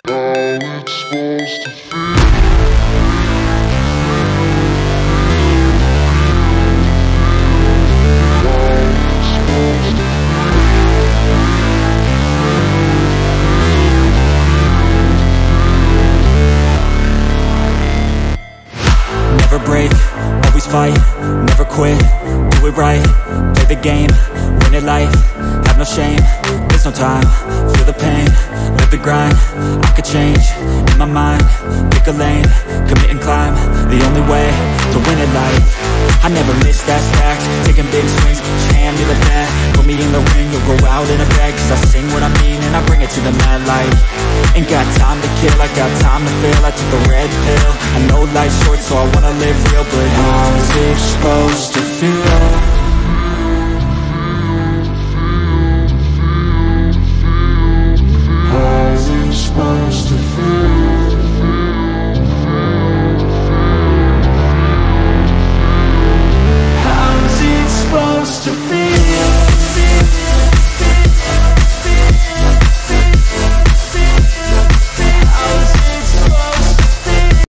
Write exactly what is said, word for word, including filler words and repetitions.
Never break, always fight, never quit, do it right, play the game, win it life, have no shame, there's no time, feel the pain, live the grind, I could change, in my mind, pick a lane, commit and climb, the only way to win it life. I never miss that fact, taking big swings, put your hand to the bat, put me in the ring, you'll go out in a bag, cause I sing what I mean and I bring it to the mad light. Ain't got time to kill, I got time to feel, I took the red pill, I know life's short so I wanna live real, but how's it supposed to feel?